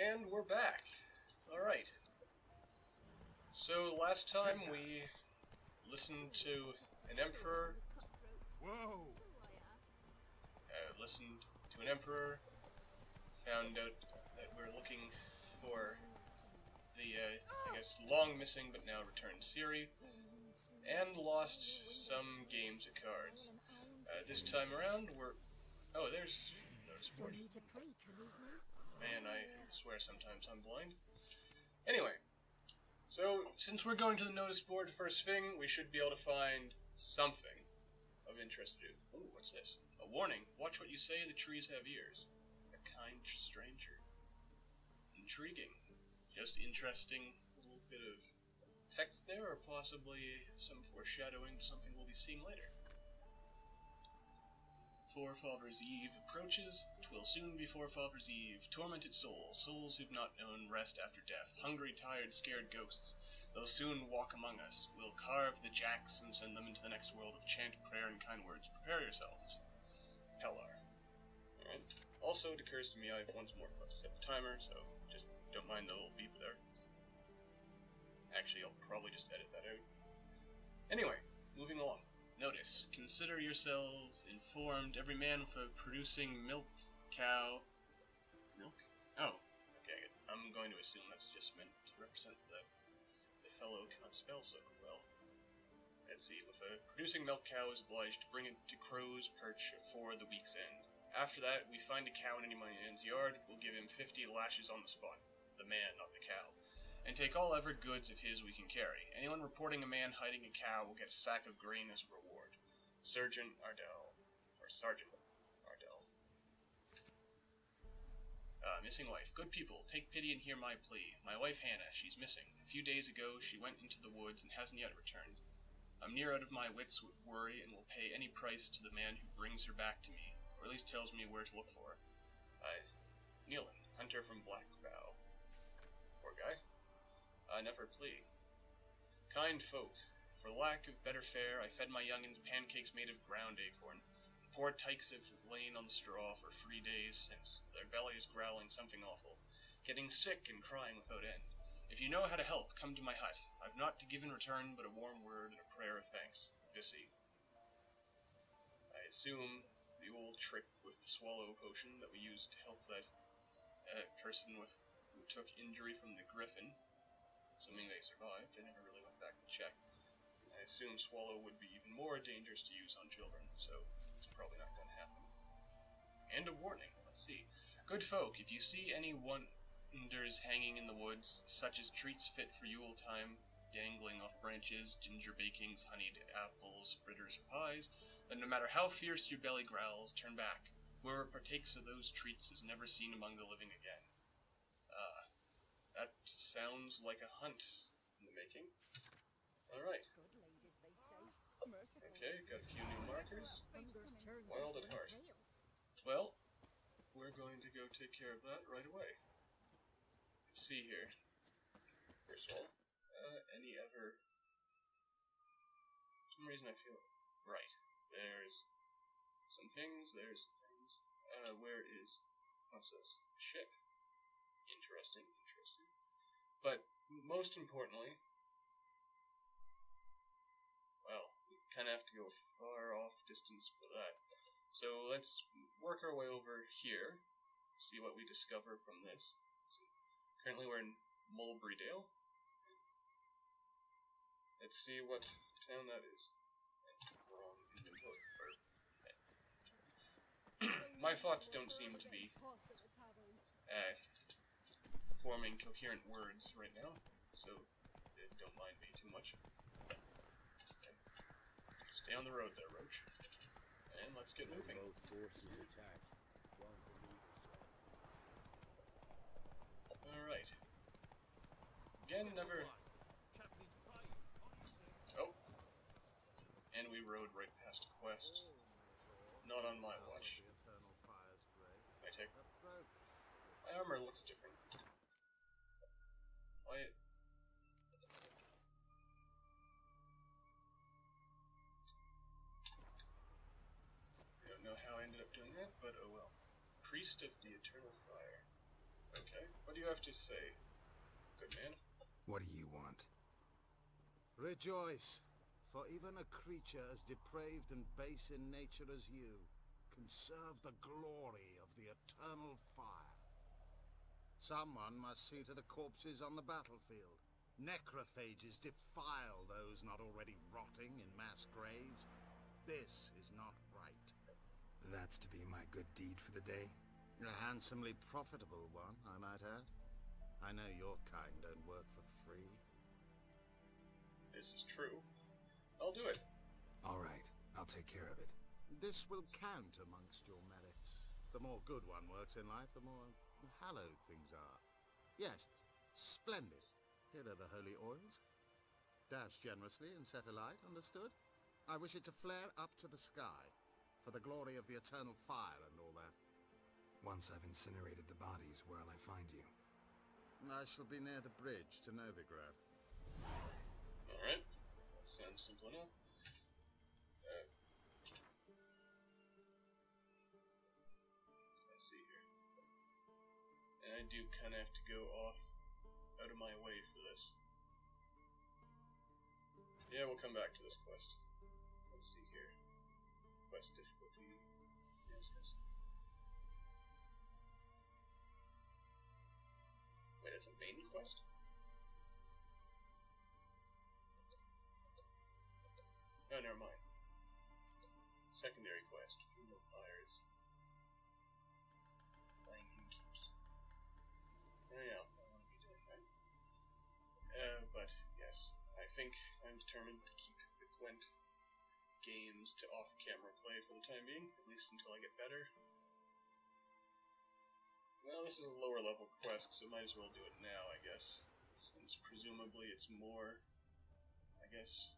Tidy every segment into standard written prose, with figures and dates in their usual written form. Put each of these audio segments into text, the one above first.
And we're back. Alright. So last time we listened to an emperor. Whoa! Listened to an emperor. Found out that we're looking for the, I guess, long missing but now returned Siri. And lost some games of cards. This time around we're... Oh, there's notice board. Man, I swear sometimes I'm blind. Anyway, so since we're going to the notice board first thing, we should be able to find something of interest to do. Ooh, what's this? A warning. Watch what you say, the trees have ears. A kind stranger. Intriguing. Just interesting little bit of text there, or possibly some foreshadowing to something we'll be seeing later. Forefathers' Eve approaches. 'Twill soon be Forefathers' Eve. Tormented souls, souls who've not known rest after death. Hungry, tired, scared ghosts. They'll soon walk among us. We'll carve the jacks and send them into the next world of chant, prayer, and kind words. Prepare yourselves. Pellar. Alright. Also, it occurs to me I have once more to set the timer, so just don't mind the little beep there. Actually, I'll probably just edit that out. Anyway, moving along. Notice, consider yourself informed, every man for producing milk cow... Milk? Oh, okay, I'm going to assume that's just meant to represent the fellow cannot spell so well. Let's see, if a producing milk cow is obliged to bring it to Crow's Perch for the week's end. After that, we find a cow in any man's yard, we'll give him 50 lashes on the spot. The man, not the cow. And take all ever goods of his we can carry. Anyone reporting a man hiding a cow will get a sack of grain as a reward. Sergeant Ardell. Missing wife. Good people, take pity and hear my plea. My wife Hannah, she's missing. A few days ago, she went into the woods and hasn't yet returned. I'm near out of my wits with worry and will pay any price to the man who brings her back to me, or at least tells me where to look for her. Nealon, hunter from Black Bow. Poor guy. Never plea. Kind folk, for lack of better fare, I fed my young'uns pancakes made of ground acorn. The poor tykes have lain on the straw for 3 days since, their bellies growling something awful, getting sick and crying without end. If you know how to help, come to my hut. I've naught to give in return but a warm word and a prayer of thanks. Vissy. I assume the old trick with the swallow potion that we used to help that person who took injury from the griffin. Assuming they survived, I never really went back and checked. I assume swallow would be even more dangerous to use on children, so it's probably not going to happen. And a warning, let's see. Good folk, if you see any wonders hanging in the woods, such as treats fit for Yule time, dangling off branches, ginger bakings, honeyed apples, fritters, or pies, then no matter how fierce your belly growls, turn back. Whoever partakes of those treats is never seen among the living again. That sounds like a hunt in the making. Alright. Okay, got a few new markers. Wild at heart. Well, we're going to go take care of that right away. Let's see here. First of all, any other... For some reason I feel... Right. There's some things, where is... What's this? Ship. Interesting. But, most importantly... Well, we kind of have to go far off distance for that. So let's work our way over here, see what we discover from this. So, currently we're in Mulberrydale. Let's see what town that is. Wrong inventory. My thoughts don't seem to be forming coherent words right now, so don't mind me too much. Okay. Stay on the road there, Roach. And let's get moving. Both forces attacked. One for me. Alright. Again, never... Oh. And we rode right past a quest. Not on my watch. I take... My armor looks different. Why... I don't know how I ended up doing that, but oh well. Priest of the Eternal Fire. Okay. What do you have to say, good man? What do you want? Rejoice, for even a creature as depraved and base in nature as you can serve the glory of the eternal fire. Someone must see to the corpses on the battlefield. Necrophages defile those not already rotting in mass graves. This is not right. That's to be my good deed for the day? A handsomely profitable one, I might add. I know your kind don't work for free. This is true. I'll do it. Alright, I'll take care of it. This will count amongst your merits. The more good one works in life, the more hallowed things are. Yes, splendid. Here are the holy oils. Dash generously and set alight, understood? I wish it to flare up to the sky, for the glory of the eternal fire and all that. Once I've incinerated the bodies, where'll I find you? I shall be near the bridge to Novigrad. Alright. That sounds simple enough. Let's see here. And I do kind of have to go off out of my way for this. Yeah, we'll come back to this quest. Let's see here. Quest difficulty. Yes, yes. Wait, it's a main quest? Oh, never mind. Secondary quest. Funeral pyres. Playing innkeeps. Oh yeah, I want to be doing that. But yes, I think I'm determined to keep the Gwent games to off-camera play for the time being, at least until I get better. Well, this is a lower level quest, so might as well do it now, I guess. Since presumably it's more, I guess...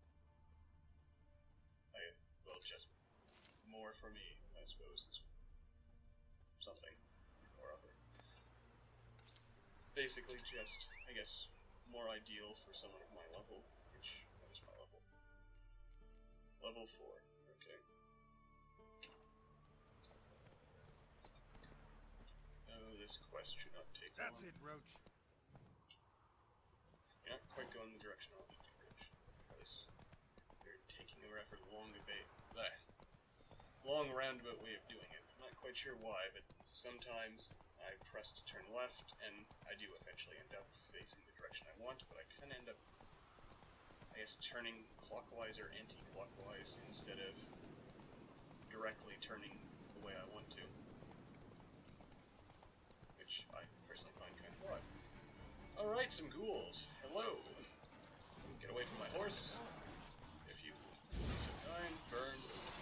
well, just more for me, I suppose. It's something or other. Basically just, I guess, more ideal for someone of my level, which, what is my level? Level 4, okay. Oh, this quest should not take long. That's it, Roach. You're not quite going the direction I want you to, Rich. You're taking a rather long roundabout way of doing it. I'm not quite sure why, but sometimes I press to turn left, and I do eventually end up facing the direction I want, but I kind of end up, I guess, turning clockwise or anti-clockwise instead of directly turning the way I want to. Which I personally find kind of odd. Alright, some ghouls. Hello. Get away from my horse. If you be so kind, burn.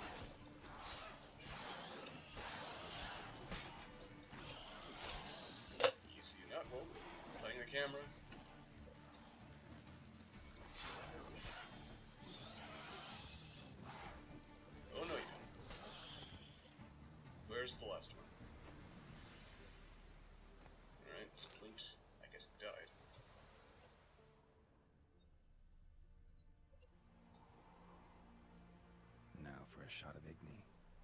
Easy enough. Well, playing the camera. Oh no, you don't. Where's the last one? Alright, Splint, I guess it died. Now for a shot of Igni.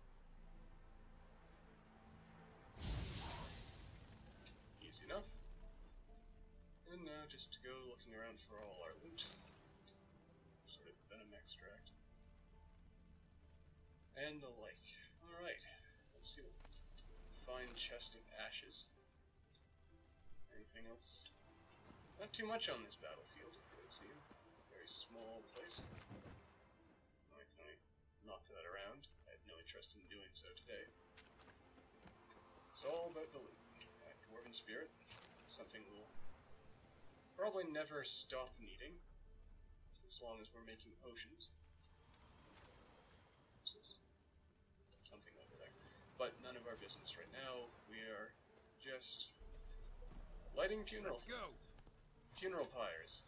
Easy enough. And now just to go looking around for all our loot. Sort of venom extract. And the like. Alright, let's see what fine chest of ashes. Anything else? Not too much on this battlefield, it would seem. Very small place. I can only knock that around. I had no interest in doing so today. It's all about the loot. Dwarven Spirit. Something we'll probably never stop needing. As long as we're making potions. This is something over there. But none of our business right now. We are just lighting funeral. Let's go. Funeral pyres.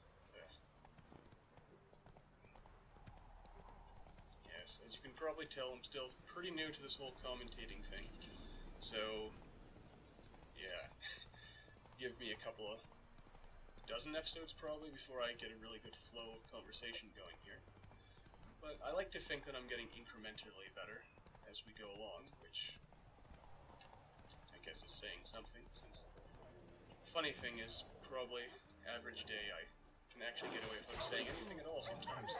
Yes, as you can probably tell, I'm still pretty new to this whole commentating thing. So, yeah. Give me a couple of dozen episodes probably before I get a really good flow of conversation going here. But I like to think that I'm getting incrementally better as we go along, which I guess is saying something, since funny thing is, probably average day, I can actually get away without saying anything at all sometimes.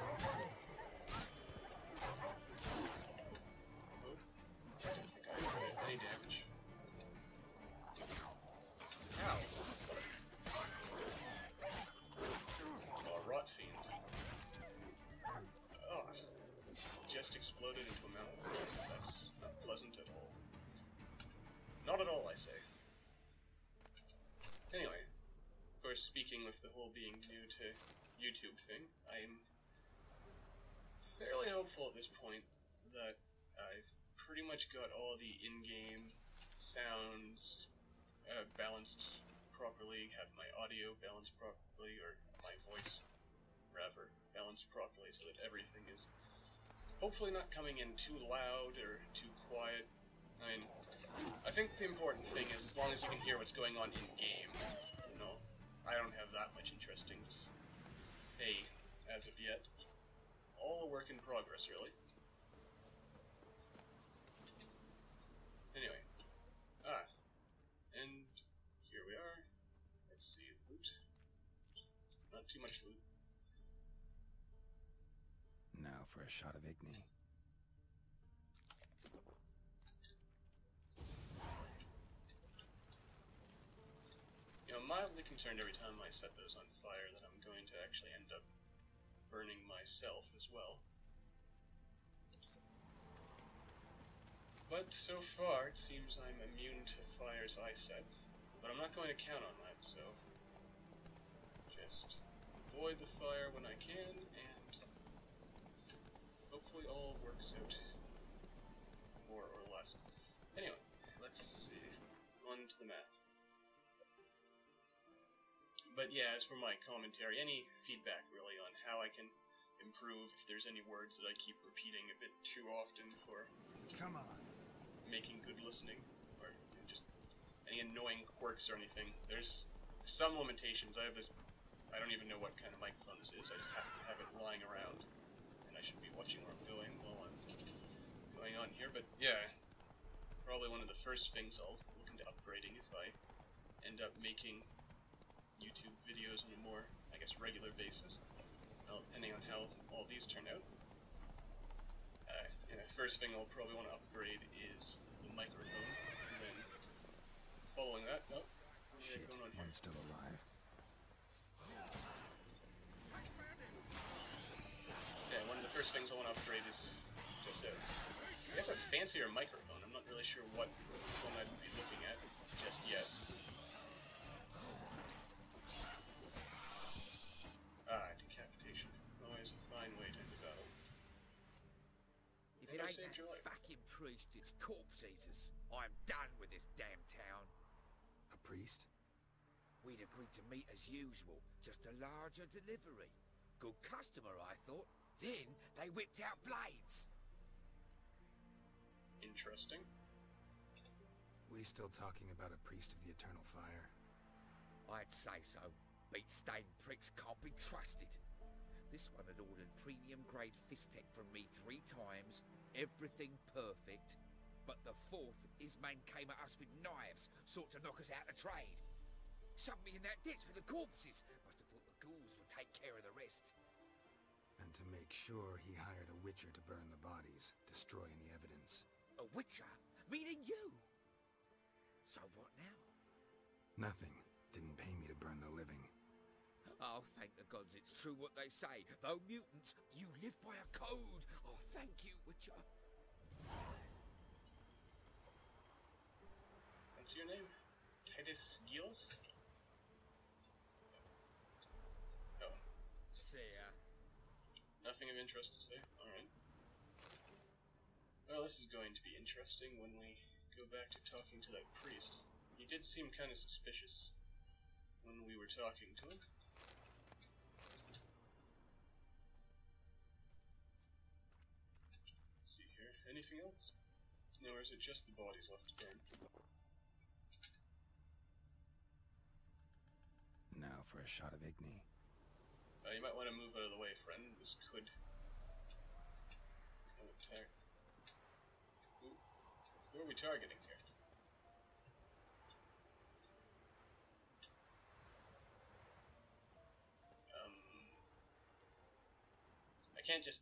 Oh, I don't think I did any damage. Ow! Oh, rot fiend. Oh, just exploded into a mountain. That's not pleasant at all. Not at all, I say. Anyway, of course, speaking with the whole being new to YouTube thing, I'm fairly hopeful at this point that I've pretty much got all the in-game sounds balanced properly, have my audio balanced properly, or my voice, rather, balanced properly so that everything is hopefully not coming in too loud or too quiet. I mean, I think the important thing is as long as you can hear what's going on in-game. You know, I don't have that much interesting to say as of yet. All a work in progress, really. Anyway. And here we are. Let's see, loot. Not too much loot. Now for a shot of Igni. You know, I'm mildly concerned every time I set those on fire that I'm going to actually end up burning myself as well. But so far, it seems I'm immune to fires I set. But I'm not going to count on that, so just avoid the fire when I can, and hopefully all works out more or less. Anyway, let's see. On to the map. But yeah, as for my commentary, any feedback really on how I can improve, if there's any words that I keep repeating a bit too often for making good listening, or just any annoying quirks or anything. There's some limitations. I have this, I don't even know what kind of microphone this is, I just happen to have it lying around, and I should be watching where I'm going while I'm going on here, but yeah, probably one of the first things I'll look into upgrading if I end up making YouTube videos on a more, I guess, regular basis. Well, depending on how all these turn out. Yeah, first thing I'll probably want to upgrade is the microphone, and then following that, oh, Shit, going on here? one's still alive. Yeah, one of the first things I want to upgrade is just I guess a fancier microphone. I'm not really sure what one I'd be looking at just yet. Decapitation. Always a fine way to end a battle. If it ain't that fucking priest, it's corpse eaters. I'm done with this damn town. A priest? We'd agreed to meet as usual, just a larger delivery. Good customer, I thought. Then they whipped out blades. Interesting. We still talking about a priest of the eternal fire? I'd say so. Beat-stained pricks can't be trusted. This one had ordered premium-grade fist tech from me 3 times, everything perfect, but the 4th, his man came at us with knives, sought to knock us out of trade. Shoved me in that ditch with the corpses. Must have thought the ghouls would take care of the rest. And to make sure, he hired a witcher to burn the bodies, destroying the evidence. A witcher? Meaning you? So what now? Nothing. Didn't pay me to burn the living. Oh, thank the gods it's true what they say. Though mutants, you live by a code. Oh, thank you, Witcher. What's your name? Titus Giles? Oh. See ya. Nothing of interest to say? Alright. Well, this is going to be interesting when we go back to talking to that priest. He did seem kind of suspicious when we were talking to him. Let's see here. Anything else? No, or is it just the bodies left to burn? Now for a shot of Igni. You might want to move out of the way, friend. This could attack. Ooh. Who are we targeting here? can't just...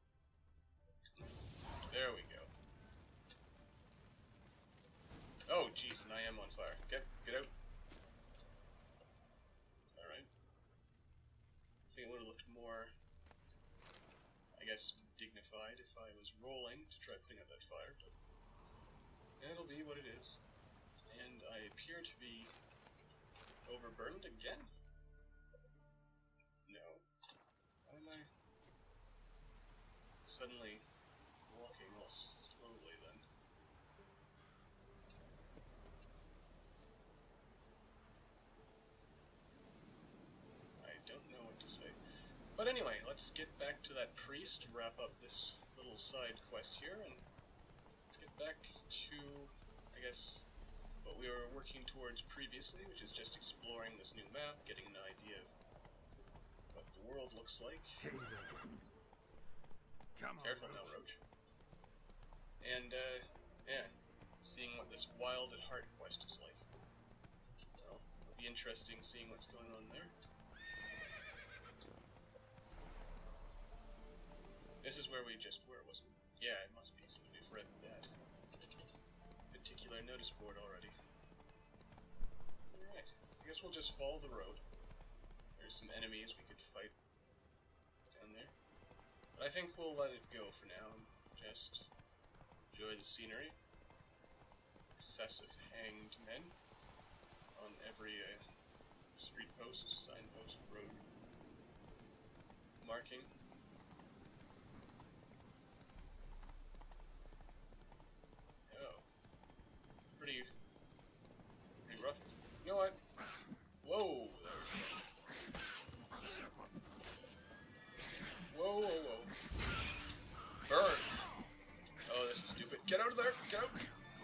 There we go. Oh, jeez, and I am on fire. Get out. Alright. I think it would have looked more, I guess, dignified if I was rolling to try putting out that fire, but it'll be what it is. And I appear to be overburdened again? No. Why am I suddenly walking all slowly then? I don't know what to say. But anyway, let's get back to that priest, wrap up this little side quest here, and get back to, I guess, what we were working towards previously, which is just exploring this new map, getting an idea of what the world looks like. Hey there. Come on, Careful now, Roach. And, yeah, seeing what this Wild at Heart quest is like. Well, it'll be interesting seeing what's going on there. This is where we just were, wasn't it? Yeah, it must be, since we've read that particular notice board already. Alright, I guess we'll just follow the road. There's some enemies we could fight down there. But I think we'll let it go for now and just enjoy the scenery. Excessive hanged men on every street post, signpost, road marking. Pretty rough. You know what? Whoa! Whoa! Burn! Oh, this is stupid. Get out of there! Get out!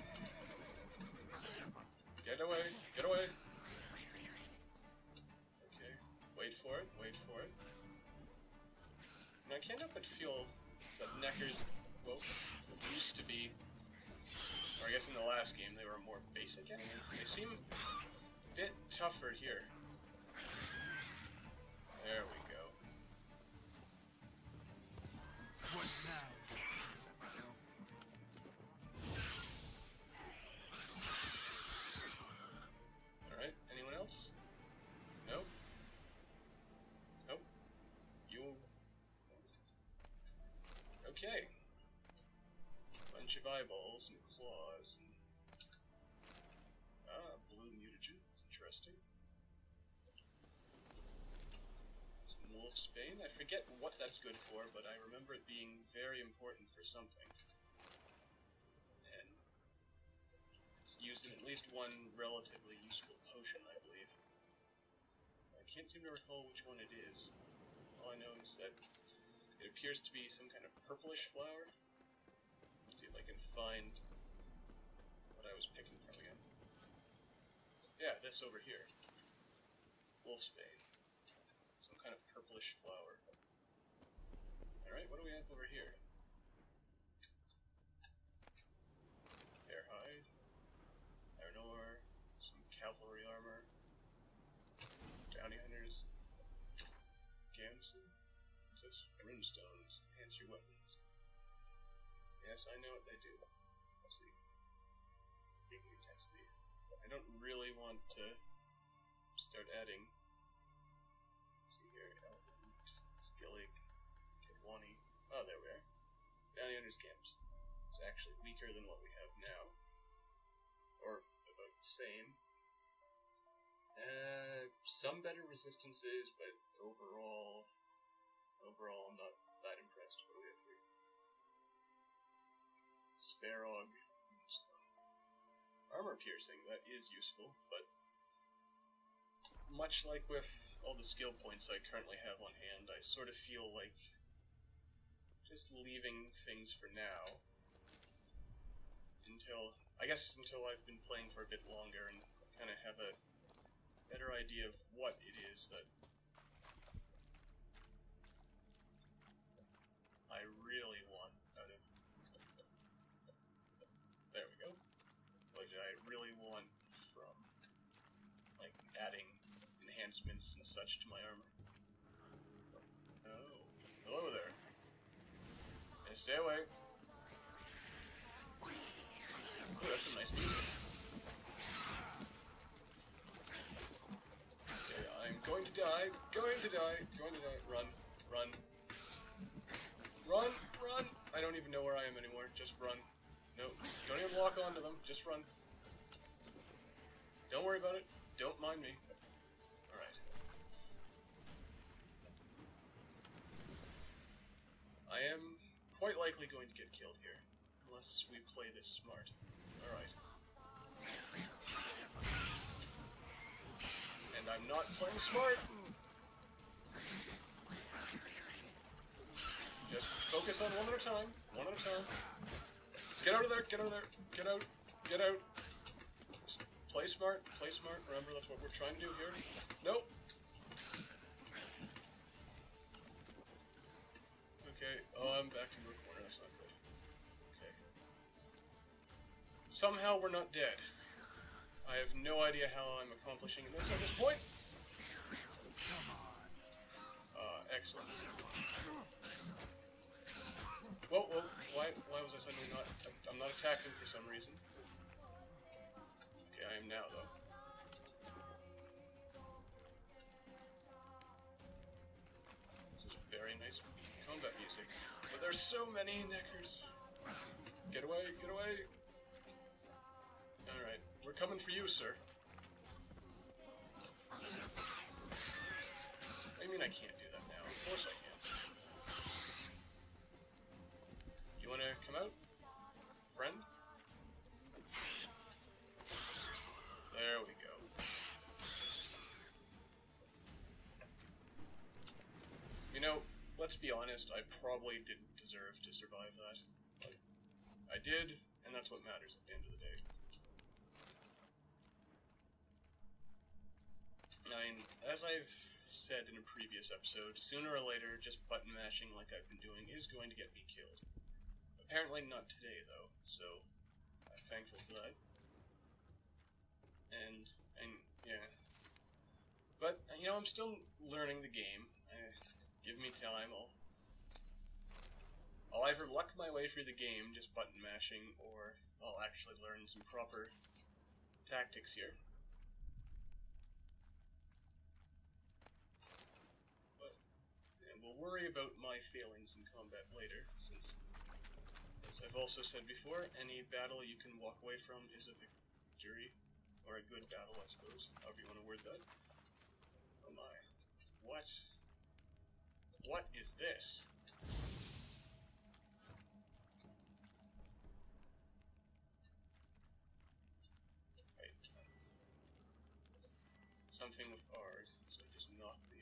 Get away! Get away! Okay. Wait for it. And I can't help but feel that Necker's used to be, or I guess in the last game they were more basic enemy. They seem a bit tougher here. There we go. What now? Alright, anyone else? Nope. Nope. You... Okay. Bunch of eyeballs and claws and... blue mutagen. Interesting. Some wolfsbane. I forget what that's good for, but I remember it being very important for something. And it's used in at least one relatively useful potion, I believe. I can't seem to recall which one it is. All I know is that it appears to be some kind of purplish flower. Let's see if I can find what I was picking from again. Yeah, this over here. Wolfsbane. Some kind of purplish flower. Alright, what do we have over here? Bear hide. Iron ore. Some cavalry armor. Bounty hunters. Gamson. What's this? Runestones. Enhance your weapons. Yes, I know what they do. Let's see. Bigly text me. I don't really want to start adding. Let's see here. Elephant. Gillig. Kedwani. Oh, there we are. Bounty hunters camps. It's actually weaker than what we have now. Or about the same. Some better resistances, but overall I'm not that impressed. What do we have here? Sparrog. Armor piercing, that is useful, but much like with all the skill points I currently have on hand, I sort of feel like just leaving things for now until I've been playing for a bit longer and kind of have a better idea of what it is that I really want out of... There we go. What I really want from, like, adding enhancements and such to my armor. Oh, hello there. Yeah, stay away. Ooh, that's some nice music. Okay, I'm going to die. Going to die. Going to die. Run. Run. Run. Run. I don't even know where I am anymore. Just run. No. Don't even walk onto them. Just run. Don't worry about it. Don't mind me. Alright. I am quite likely going to get killed here. Unless we play this smart. Alright. And I'm not playing smart! Just focus on one at a time. One at a time. Get out of there! Get out of there! Get out! Get out! Just play smart. Play smart. Remember, that's what we're trying to do here. Nope! Okay. Oh, I'm back to the corner. That's not good. Okay. Somehow we're not dead. I have no idea how I'm accomplishing this at this point. Excellent. Whoa, whoa, why was I suddenly not... I'm not attacking for some reason. Okay, I am now, though. This is very nice combat music. But there's so many neckers. Get away, get away! Alright, we're coming for you, sir. I mean, I can't do that now. Of course I can. You wanna come out, friend? There we go. You know, let's be honest, I probably didn't deserve to survive that. But I did, and that's what matters at the end of the day. I mean, as I've said in a previous episode, sooner or later, just button mashing like I've been doing is going to get me killed. Apparently not today, though, so I'm thankful for that. And yeah. But, you know, I'm still learning the game. Give me time, I'll either luck my way through the game just button mashing, or I'll actually learn some proper tactics here. We'll worry about my failings in combat later, since, as I've also said before, any battle you can walk away from is a victory, or a good battle, I suppose, however you want to word that. Oh my. What? What is this? Wait. Something with Ard, so I just knocked the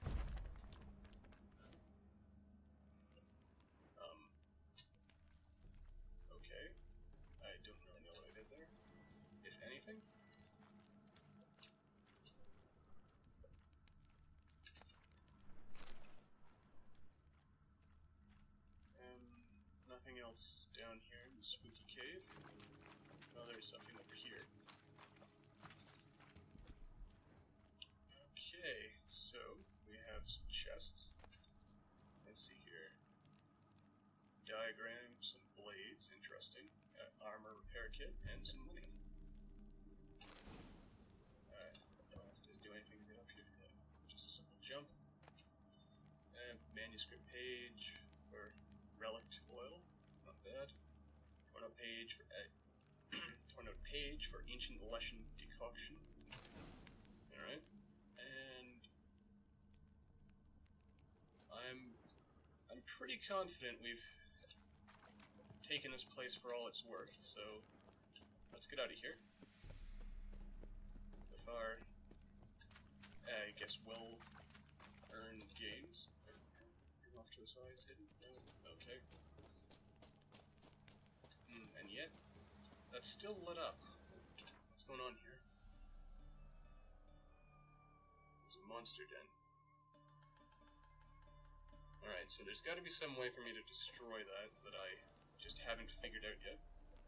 okay. I don't really know what I did there, if anything. Nothing else down here in the spooky cave. Oh, there's something over here. Okay, so we have some chests. Let's see here. Diagram, some blades, interesting. Armor repair kit, and some money. Don't have to do anything to get up here for that. Just a simple jump. And manuscript page for relic oil. Not bad. Torn out page for torn out page for ancient Leshen decoction. Alright. And I'm pretty confident we've taken this place for all it's worth, so let's get out of here. With our, I guess, well-earned gains. Off to the sides, hidden? No? Okay. And yet, that's still lit up. What's going on here? There's a monster den. Alright, so there's got to be some way for me to destroy that I just haven't figured out yet.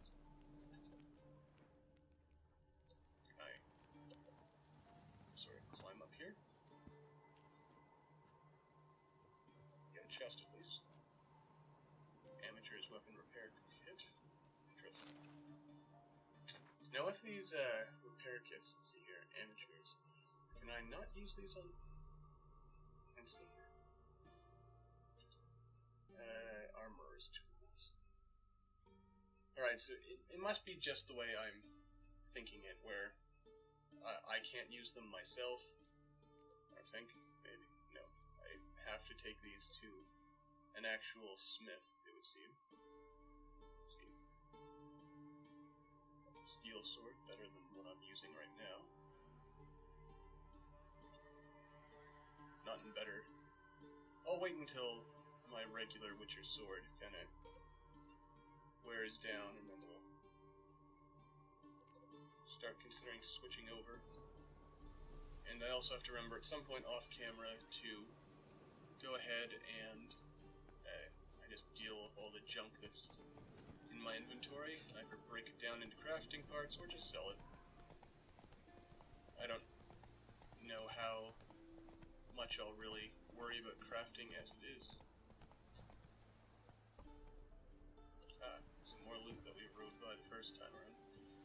Can I climb up here? Get a chest at least. And Now if these repair kits, let's see here, amateurs, can I not use these on? Let's see here. Armorer's tools. Alright, so it must be just the way I'm thinking it, where I can't use them myself. I think, maybe. No. I have to take these to an actual smith, it would seem. Let's see. That's a steel sword, better than what I'm using right now. Not in better. I'll wait until my regular Witcher sword kind of wears down, and then we'll start considering switching over. And I also have to remember at some point off camera to go ahead and I just deal with all the junk that's in my inventory. I either break it down into crafting parts or just sell it. I don't know how much I'll really worry about crafting as it is. Some more loot that we rode by the first time around.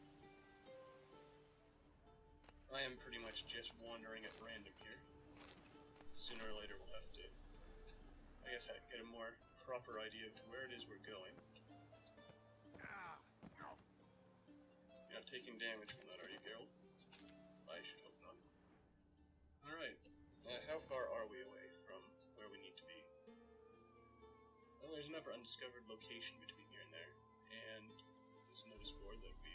I am pretty much just wandering at random here. Sooner or later we'll have to, I guess, get a more proper idea of where it is we're going. You're not taking damage from that, are you, Geralt? I should hope not. Alright, how far are we away from where we need to be? Well, there's another undiscovered location between here and there, and this notice board that we've...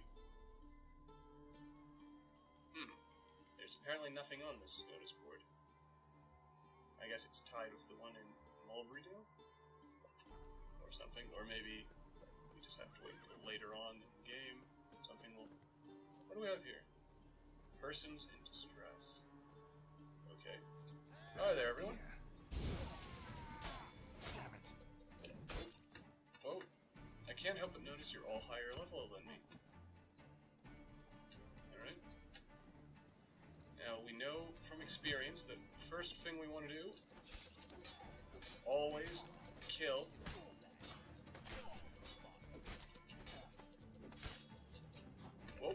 There's apparently nothing on this notice board. I guess it's tied with the one in Mulberrydale? Or something. Or maybe we just have to wait until later on in the game. Something will... What do we have here? Persons in distress. Okay. Hi there, everyone. Damn it. Oh, I can't help but notice you're all higher level than me. Alright. Now, we know from experience that the first thing we want to do, always kill. Whoa.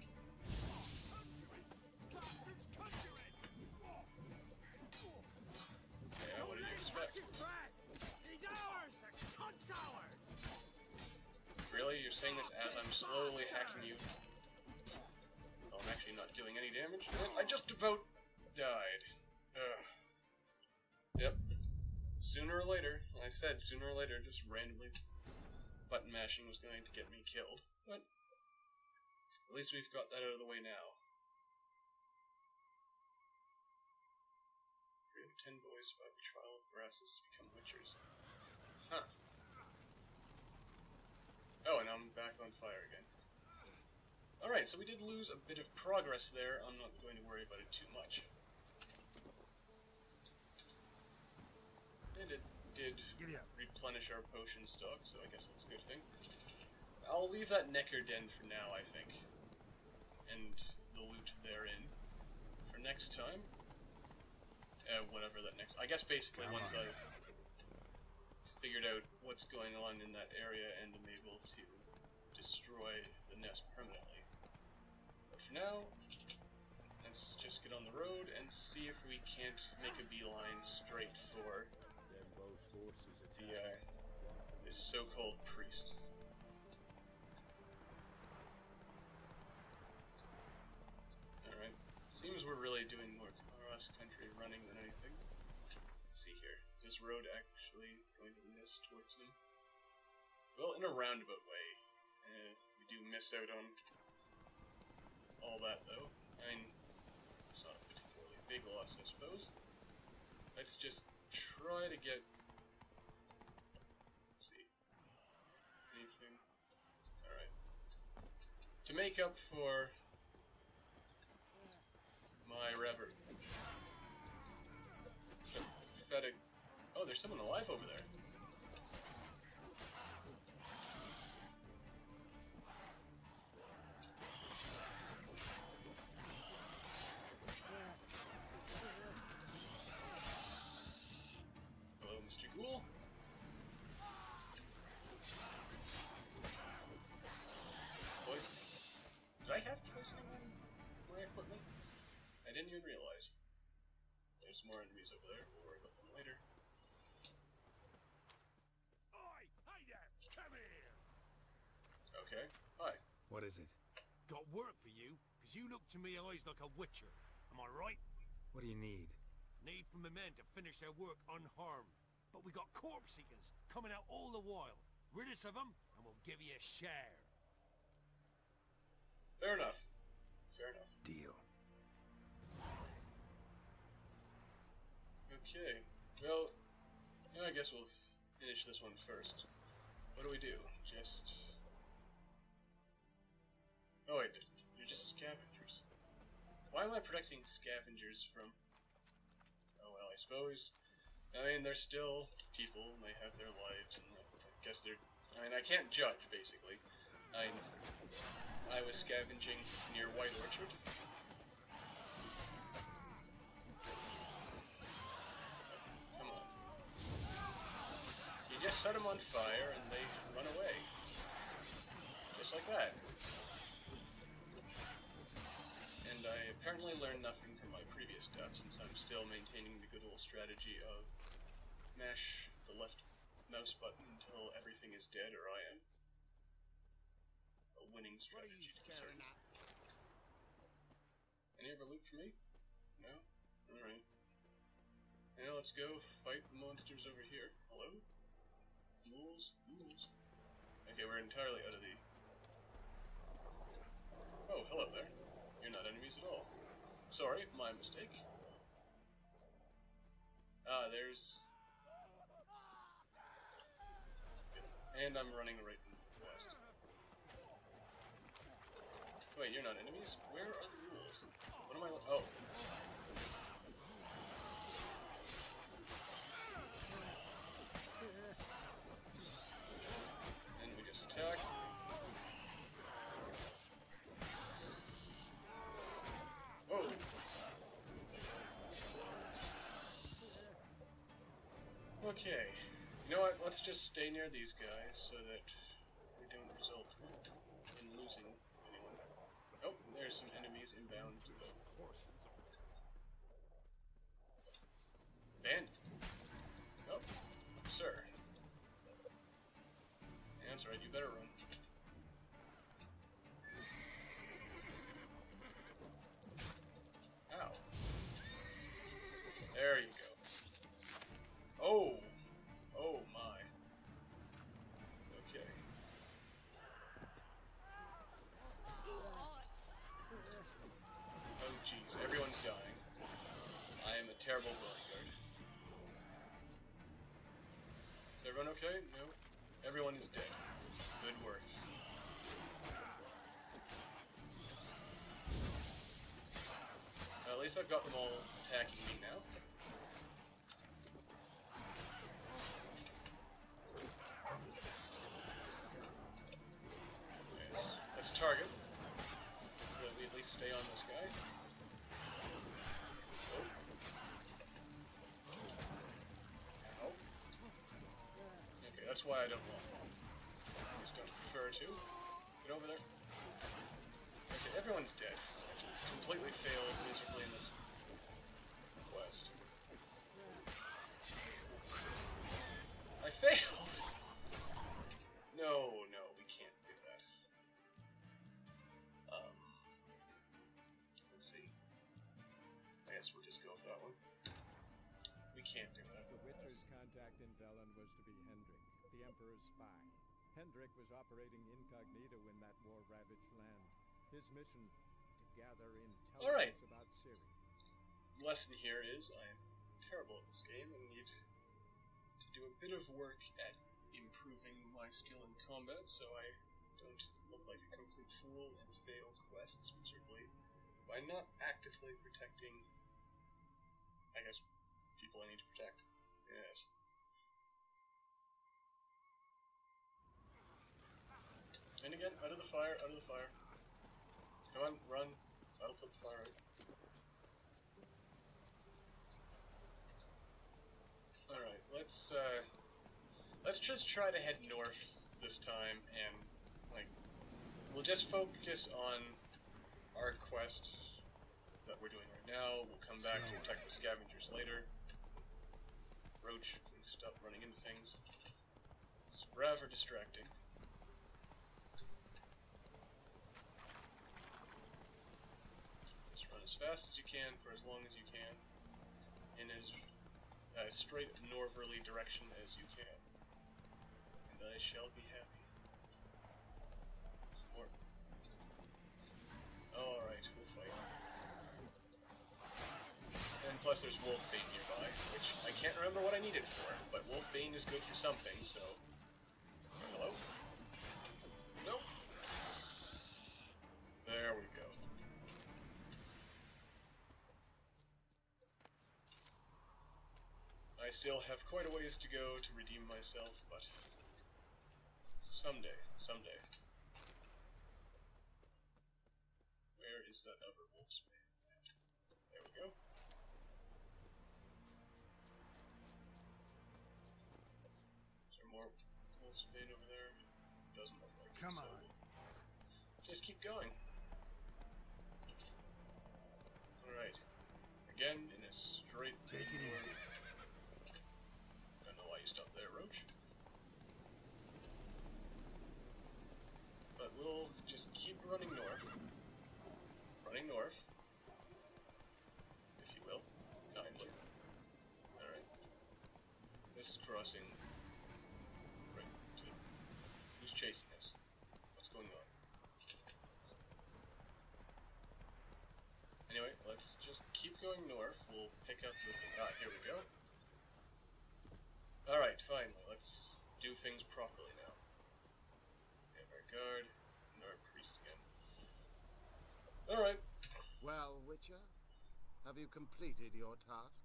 Yeah, what did you expect? Really? You're saying this as I'm slowly hacking you? Oh, I'm actually not doing any damage. I just about died. Ugh. Yep. Sooner or later, I said sooner or later, just randomly button mashing was going to get me killed. But at least we've got that out of the way now. 3 out of 10 boys survive the trial of grasses to become witchers. Huh. Oh, and I'm back on fire again. Alright, so we did lose a bit of progress there. I'm not going to worry about it too much. And it did replenish our potion stock, so I guess that's a good thing. I'll leave that Necker Den for now, I think. And the loot therein. For next time. Whatever that next... I guess basically once I've figured out what's going on in that area and am able to destroy the nest permanently. But for now, let's just get on the road and see if we can't make a beeline straight for this so-called priest. Alright, seems we're really doing more cross-country running than anything. Let's see here. Is this road actually going to lead us towards him? Well, in a roundabout way. We do miss out on all that, though. I mean, it's not a particularly big loss, I suppose. Let's just try to get... Let's see. Anything? Alright. To make up for my rever... pathetic... Oh, there's someone alive over there. Hello, Mr. Ghoul. Boys, did I have didn't even realize. There's more enemies over there. We'll worry about them later. Oi! Hey there! Come here! Okay. Hi. What is it? Got work for you, because you look to me eyes like a witcher. Am I right? What do you need? Need for my men to finish their work unharmed. But we got corpse seekers coming out all the while. Rid us of them, and we'll give you a share. Fair enough. Fair enough. Deal. Okay. Well, I guess we'll finish this one first. What do? Just... Oh wait, you're just scavengers. Why am I protecting scavengers from... Oh well, I suppose... I mean, they're still people, and they have their lives, and I guess they're... I mean, I can't judge, basically. I was scavenging near White Orchard. Come on. You just set them on fire, and they run away. Just like that. And I apparently learned nothing from my previous death, since I'm still maintaining the good old strategy of mash the left mouse button until everything is dead or I am. A winning strategy to be certain. Any other loot for me? No? Alright. Now let's go fight the monsters over here. Hello? Ghouls? Ghouls? Okay, we're entirely out of the... Oh, hello there. You're not enemies at all. Sorry, my mistake. Ah, there's... And I'm running right into the west. Wait, you're not enemies? Where are the ghouls? What am I... Oh. And we just attack. Whoa! Okay. You know what? Let's just stay near these guys so that we don't result in losing anyone. Oh, there's some enemies inbound. Bandit. Oh, sir. Yeah, that's right. You better run. Ow. There you go. Oh! Oh my. Okay. Oh jeez, everyone's dying. I am a terrible bodyguard. Is everyone okay? No? Everyone is dead. Good work. At least I've got them all attacking me now. Let's target, so that we at least stay on this guy. Oh. Ow. Okay, that's why I don't want one. I just don't prefer to. Get over there. Okay, everyone's dead. I completely failed miserably in this quest. I failed! No, we can't do that. Let's see. I guess we'll just go with that one. We can't do that. The Witcher's contact in Velen was to be Hendrik, the Emperor's spy. Hendrik was operating incognito in that war-ravaged land. His mission, to gather intelligence about Ciri. Lesson here is I am terrible at this game and need to do a bit of work at improving my skill in combat so I don't look like a complete fool and fail quests miserably by not actively protecting, I guess, people I need to protect. Yes. And again, out of the fire, out of the fire. Come on, run. That'll put the fire out. Alright, let's just try to head north this time, and, like, we'll just focus on our quest that we're doing right now. We'll come back to protect the scavengers later. Roach, please stop running into things. It's rather distracting. Just run as fast as you can for as long as you can, in as straight northerly direction as you can. And I shall be happy. Some more. Alright, we'll fight. And plus there's Wolfbane nearby, which I can't remember what I need it for, but Wolfbane is good for something, so... Hello? Nope. There we go. I still have quite a ways to go to redeem myself, but... someday. Where is that other Wolfsbane? There we go. Is there more Wolfsbane over there? Doesn't look like it. Come on. Just keep going. Alright. Again, in a straight... Take it easy. Don't know why you stopped there, Roach. But we'll just keep running north. Running north. If you will. Kindly. Alright. This is crossing... right to... Who's chasing us? What's going on? Anyway, let's just keep going north. We'll pick up the... Ah, here we go. Alright, finally. Let's do things properly now. We have our guard and our priest again. Alright. Well, Witcher, have you completed your task?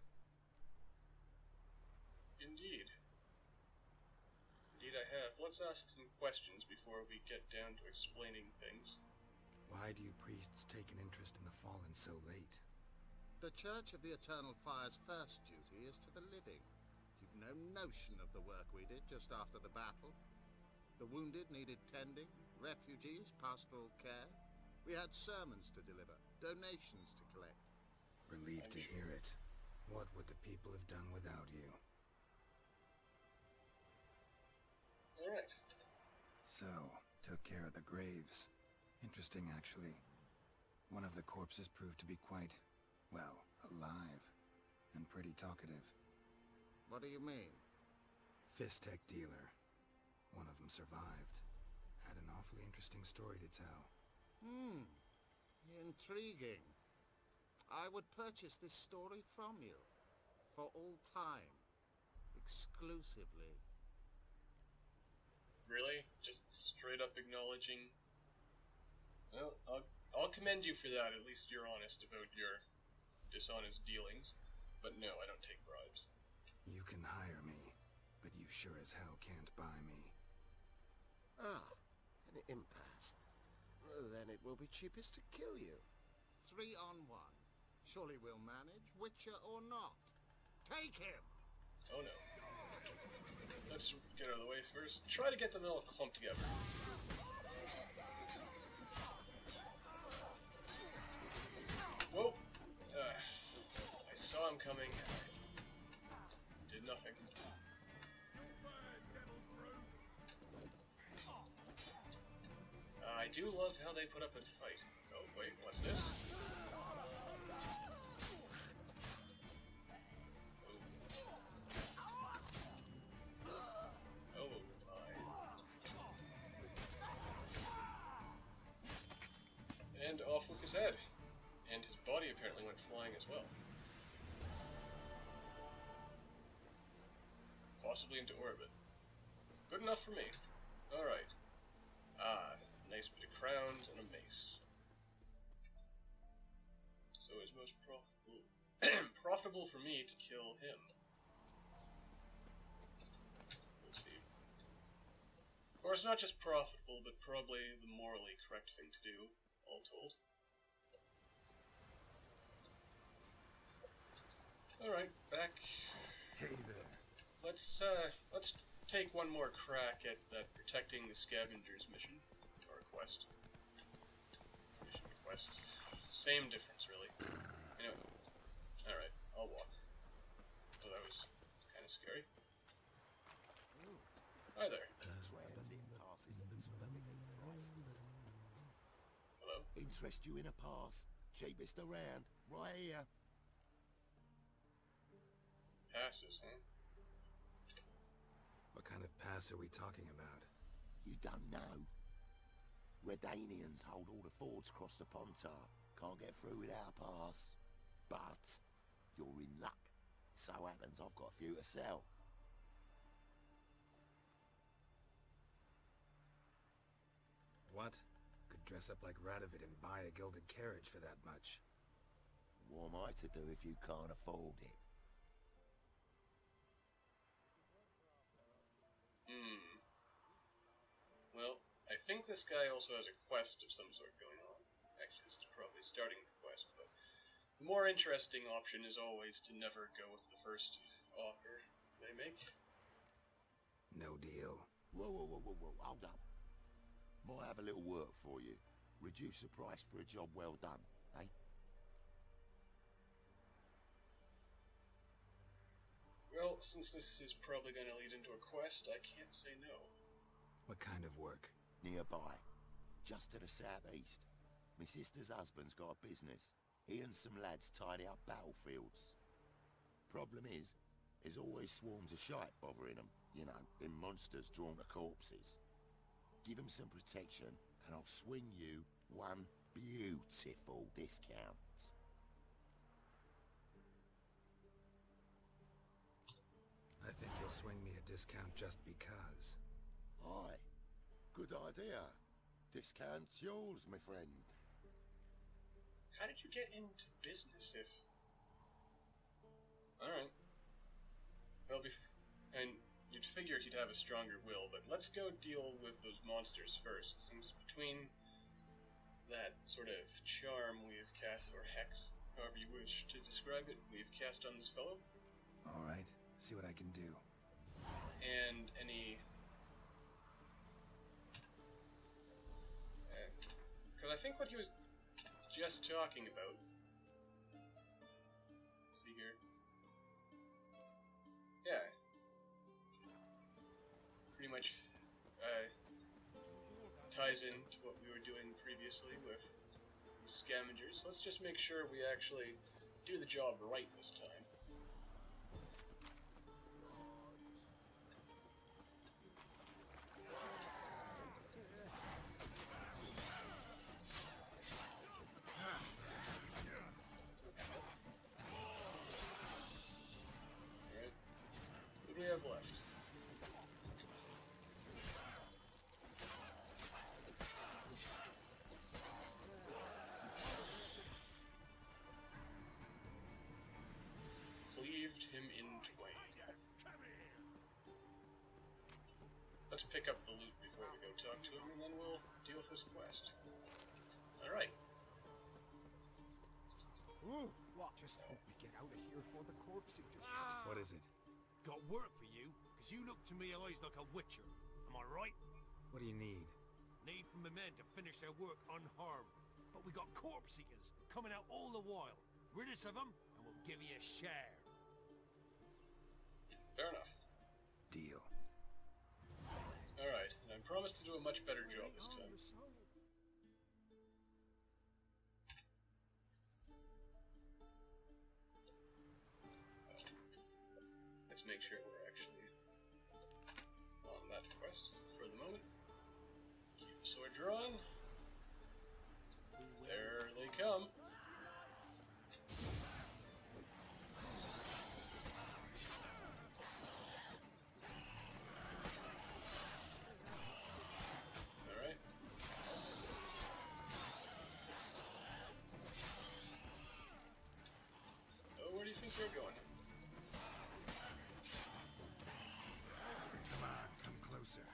Indeed. Indeed I have. Let's ask some questions before we get down to explaining things. Why do you priests take an interest in the fallen so late? The Church of the Eternal Fire's first duty is to the living. You've no notion of the work we did just after the battle. The wounded needed tending, refugees, pastoral care. We had sermons to deliver, donations to collect. Relieved to hear it. What would the people have done without you? Alright. So, took care of the graves. Interesting, actually. One of the corpses proved to be quite, well, alive. And pretty talkative. What do you mean? Fist tech dealer. One of them survived. Had an awfully interesting story to tell. Intriguing. I would purchase this story from you. For all time. Exclusively. Really? Just straight up acknowledging... Well, I'll commend you for that. At least you're honest about your dishonest dealings. But no, I don't take bribes. You can hire me, but you sure as hell can't buy me. Ah, an impasse. Then it will be cheapest to kill you. 3 on 1. Surely we'll manage, Witcher or not. Take him! Oh no. Let's get out of the way first. Try to get them all clumped together. Whoa! I saw him coming. Did nothing. I do love how they put up a fight. Oh, wait, what's this? Oh my. And off with his head. And his body apparently went flying as well. Possibly into orbit. Good enough for me. Alright. Ah, nice bit of crowns and a mace. So it's most profitable for me to kill him. We'll see. Of course, not just profitable, but probably the morally correct thing to do, all told. Alright, back. Hey there. Let's take one more crack at that protecting the scavengers mission, or quest. Mission request. Same difference, really. Anyway. Alright, I'll walk. Oh, that was kind of scary. Hi there. Hello? Interest you in a pass? Cheapest around, right here. Passes, huh? What kind of pass are we talking about? You don't know. Redanians hold all the fords across the Pontar. Can't get through without a pass. But you're in luck. So happens I've got a few to sell. What? Could dress up like Radovid and buy a gilded carriage for that much. What am I to do if you can't afford it? Well, I think this guy also has a quest of some sort going on. Actually, this is probably starting the quest, but the more interesting option is always to never go with the first offer they make. No deal. Whoa, hold up. Might have a little work for you. Reduce the price for a job well done, eh? Well, since this is probably going to lead into a quest, I can't say no. What kind of work? Nearby. Just to the southeast. My sister's husband's got a business. He and some lads tidy up battlefields. Problem is, there's always swarms of shite bothering them. You know, them monsters drawn to corpses. Give them some protection, and I'll swing you one beautiful discount. I think you'll swing me a discount just because. Aye. Good idea. Discount's yours, my friend. How did you get into business if... Alright. Well, and you'd figure he'd have a stronger will, but let's go deal with those monsters first, since between that sort of charm we've cast, or hex, however you wish to describe it, we've cast on this fellow. Alright, see what I can do. And any... Because I think what he was just talking about... See here? Yeah. Pretty much ties into what we were doing previously with these scavengers. Let's just make sure we actually do the job right this time. Alright. What do we have left? Cleaved him in twain. Let's pick up the loot before we go talk to him, and then we'll deal with this quest. Alright. Ooh, what? Just hope we get out of here for the corpse eaters. What is it? Got work for you, because you look to me eyes like a witcher. Am I right? What do you need? Need for my men to finish their work unharmed. But we got corpse eaters coming out all the while. Rid us of them, and we'll give you a share. Fair enough. Deal. Alright, and I promise to do a much better job this time. Let's make sure we're actually on that quest for the moment. Keep the sword drawn. There they come. Alright. Oh, where do you think you're going? Come on, come closer.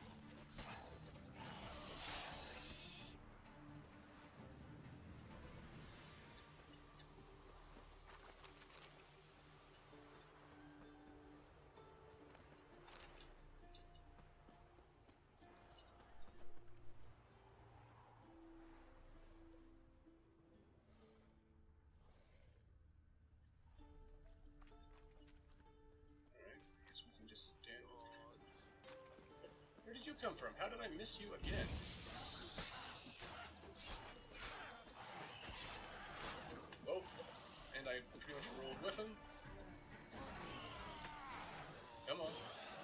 did you come from? How did I miss you again? Oh, and I pretty much rolled with him. Come on.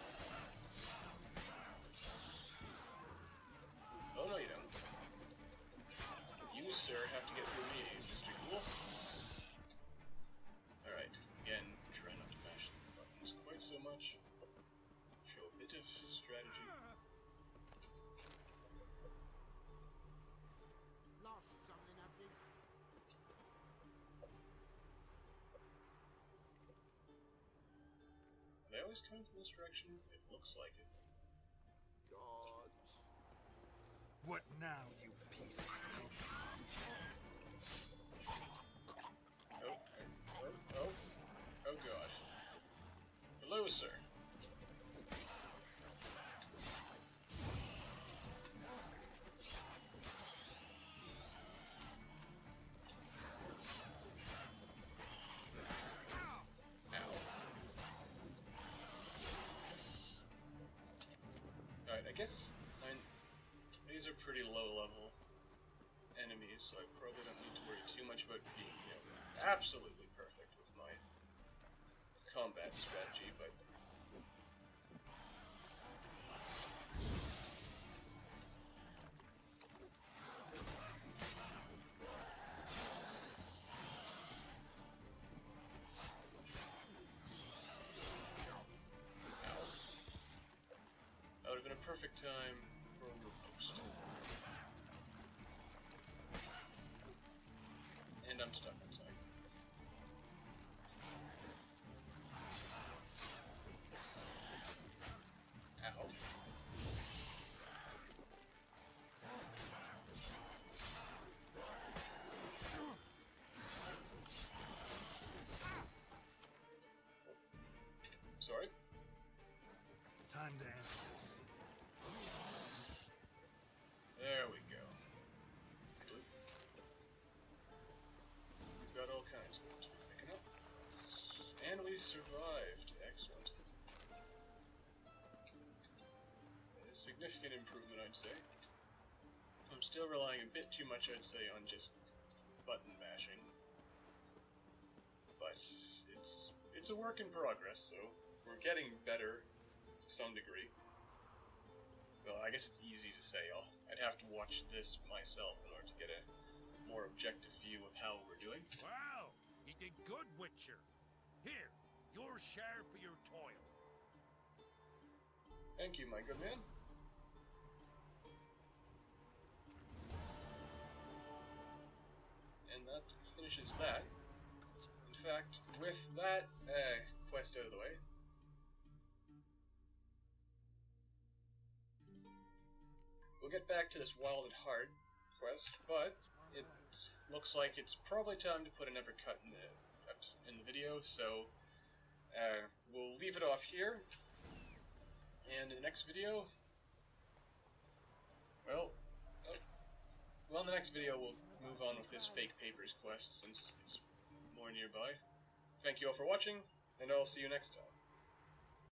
Oh, no you don't. You, sir, have to get through me, Mr. Ghoul. Alright, again, try not to mash the buttons quite so much. Show a bit of strategy. Lost something, have you? Are they always coming from this direction? It looks like it. God. What now, you piece of Oh god. Hello, sir. Alright, I guess these are pretty low-level enemies, so I probably don't need to worry too much about being, absolutely perfect with my combat strategy, but... That would have been a perfect time for a riposte. And I'm stuck inside. Ow. Sorry. time to end this. There we go. We've got all kinds of ones we're picking up. And we survived. Excellent. A significant improvement, I'd say. I'm still relying a bit too much, I'd say, on just button mashing. But it's a work in progress, so we're getting better to some degree. Well, I guess it's easy to say. I'd have to watch this myself in order to get a more objective view of how we're doing. Wow, you did good, Witcher. Here, your share for your toil. Thank you, my good man. And that finishes that. In fact, with that quest out of the way, we'll get back to this Wild and Hard quest, but it looks like it's probably time to put an uppercut in the video, so we'll leave it off here, and in the next video, in the next video we'll move on with this Fake Papers quest, since it's more nearby. Thank you all for watching, and I'll see you next time.